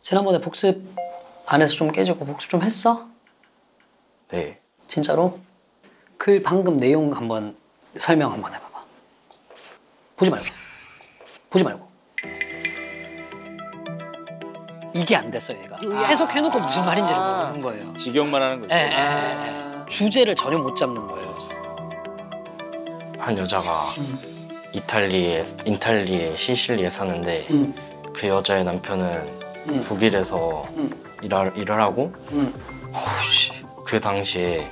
지난번에 복습 안에서 좀 깨지고 복습 좀 했어? 네. 진짜로? 그 방금 내용 한번 설명 한번 해봐봐. 보지 말고. 보지 말고. 이게 안 됐어 얘가. 해석해놓고 무슨 말인지를 모르는 거예요. 직역만 하는 거죠. 주제를 전혀 못 잡는 거예요. 한 여자가 인탈리에 시실리에 사는데 그 여자의 남편은 독일에서 일을 하고 그 당시에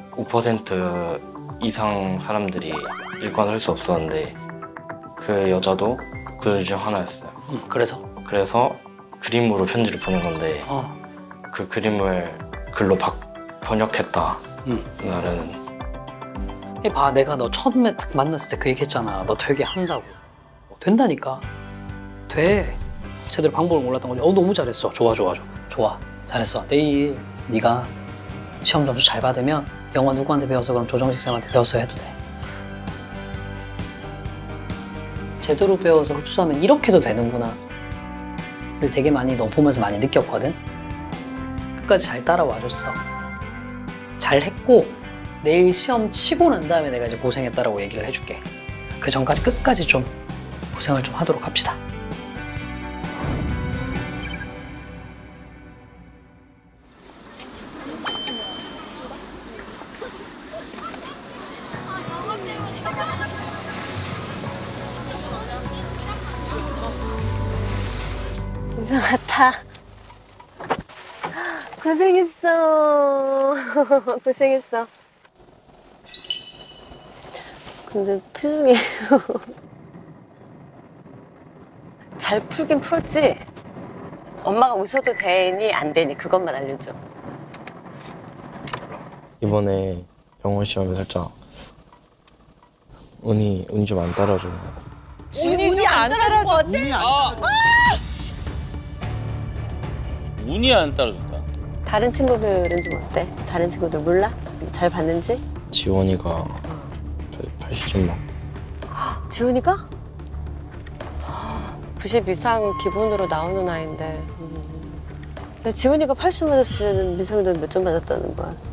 5% 이상 사람들이 일관할 수 없었는데 그 여자도 그 중 하나였어요. 그래서 그림으로 편지를 보낸 건데 그 그림을 글로 번역했다. 나는 봐, 내가 너 처음에 딱 만났을 때 그 얘기했잖아. 너 되게 한다고. 된다니까. 돼. 제대로 방법을 몰랐던 거지. 너무 잘했어. 좋아. 잘했어. 내일 네가 시험 점수 잘 받으면 영어 누구한테 배워서 그럼 조정식 쌤한테 배워서 해도 돼. 제대로 배워서 흡수하면 이렇게도 되는구나. 를 되게 많이 너 보면서 많이 느꼈거든. 끝까지 잘 따라와줬어. 잘했고 내일 시험 치고 난 다음에 내가 이제 고생했다라고 얘기를 해줄게. 그 전까지 끝까지 좀 고생을 좀 하도록 합시다. 이상하다. 고생했어. 고생했어. 근데 표정이 잘 풀긴 풀었지? 엄마가 웃어도 되니 안 되니 그것만 알려줘. 이번에 영어 시험에 살짝 운이 좀 안 따라주는 것 같아요. 운이 안 따라줄 것 같아? 운이 안 따라준다. 다른 친구들은 좀 어때? 다른 친구들 몰라? 잘 봤는지? 지원이가 80점 막. 지훈이가? 90 이상 기본으로 나오는 아이인데. 근데 지훈이가 80 맞았으면 민성이도 몇 점 맞았다는 거야?